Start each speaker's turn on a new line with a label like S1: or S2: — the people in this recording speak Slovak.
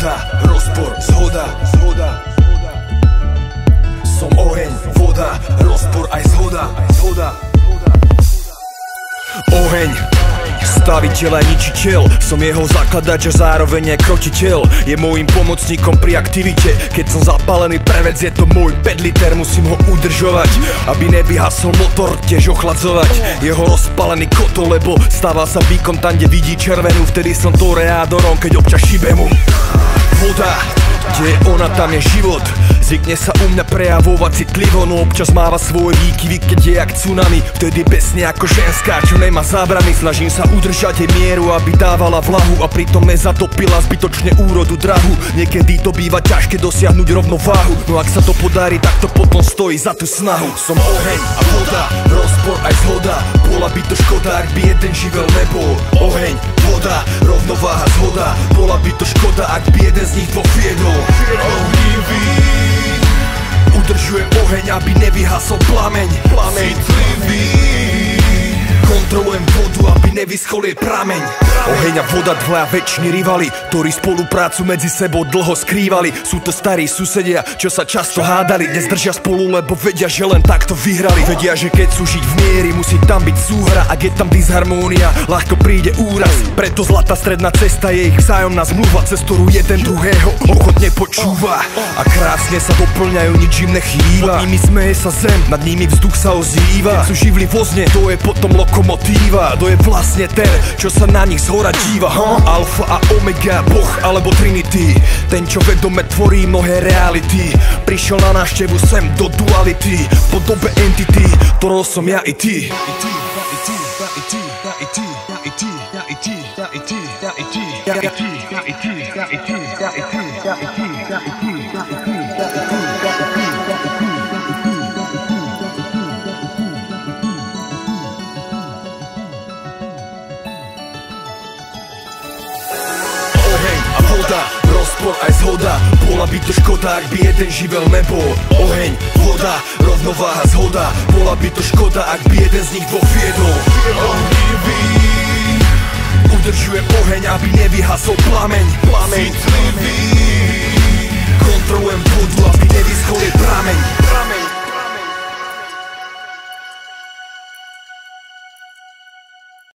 S1: voda, rozpor, zhoda. Som oheň, voda, rozpor aj zhoda. Oheň, staviteľ a ničiteľ, som jeho zakladač a zároveň aj krotiteľ. Je môjim pomocníkom pri aktivite, keď som zapálený prevec, je to môj 5 liter, musím ho udržovať, aby nevyhasol motor, tiež ochladzovať jeho rozpálený kotol, lebo stáva sa výkon tam, kde vidí červenú, vtedy som toreádorom, keď občas šibe mu. Voda, kde je ona, tam je život. Zvykne sa u mňa prejavovať citlivo, no občas máva svoje výkyvy, keď je jak tsunami. Vtedy besne ako ženská, čo nemá zábrany. Snažím sa udržať jej mieru, aby dávala vlahu a pritom nezatopila zbytočne úrodu drahu. Niekedy to býva ťažké dosiahnuť rovnováhu, no ak sa to podarí, tak to potom stojí za tú snahu. Som oheň a voda, rozpor aj zhoda. Bola by to škoda, ak by jeden živel nebol. Oheň, voda, rovnováha, zhoda. Bola by to škoda, ak by jeden z nich dvoch viedol. Ohnivý, udržujem oheň, aby nevyhasol plameň. Citlivý, kontrolujem vodu, aby nevyschol jej prameň. Oheň a voda, dvaja väčší rivali, ktorí spoluprácu medzi sebou dlho skrývali. Sú to starí susedia, čo sa často hádali, dnes držia spolu, lebo vedia, že len takto vyhrali. Vedia, že keď sú žiť v miery, musí tam byť súhra. Ak je tam disharmónia, ľahko príde úraz. Preto zlatá stredná cesta je ich vzájomná zmluva, cez ktorú jeden druhého ochotne počúva. A krásne sa doplňajú, nič im nechýba. Pod nimi smeje sa zem, nad nimi vzduch sa ozýva. Keď sú živli vozne, to je potom lokomotíva. To je vlastne ten, čo sa na nich zhora díva. Alfa a omega, Boh alebo Trinity, ten, čo vedome tvorí mnohé reality. Prišiel na návštevu sem do duality, po dobe entity, ktorou som ja i ty. Voda, rozpor aj zhoda. Bola by to škoda, ak by jeden živel nebol. Oheň, voda, rovnováha, zhoda. Bola by to škoda, ak by jeden z nich dvoch viedol. Ohnivý, udržujem oheň, aby nevyhasol plameň. Citlivý, kontrolujem vodu, aby nevyschol jej prameň.